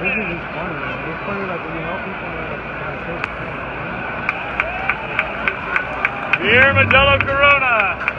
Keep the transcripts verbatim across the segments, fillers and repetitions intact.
This is just funny, man. It's funny like when you help people and like, like, Beer Modelo Corona.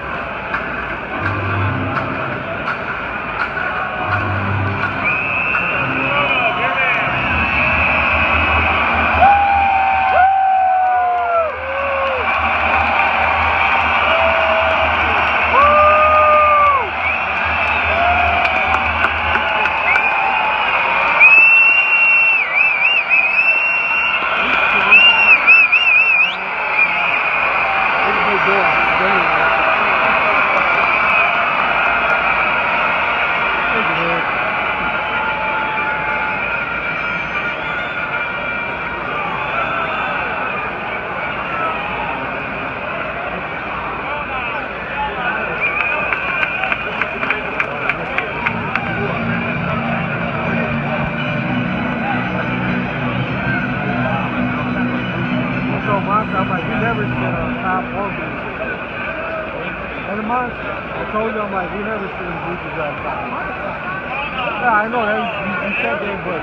I'm like, we never sit on top or booth. And the month, I told you, I'm like, we never sit in booths on top. Yeah, I know that you, you said that, but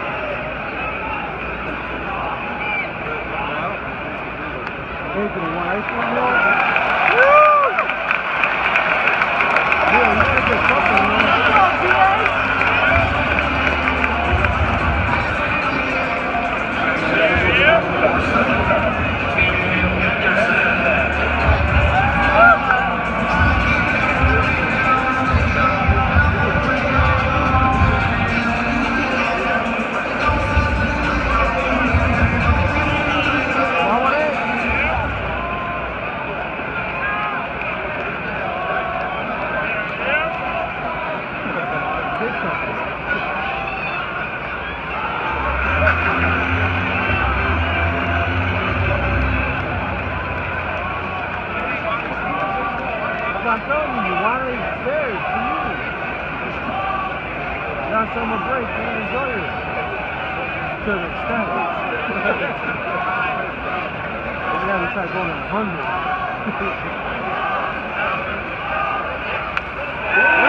Anthony, want ice cream, yo? Woo! Yeah, you should get something, man. Come on, T A! I'm telling you, why are you there? It's for you. You got summer break, man. Enjoy it. To the extent. We gotta start going to one hundred.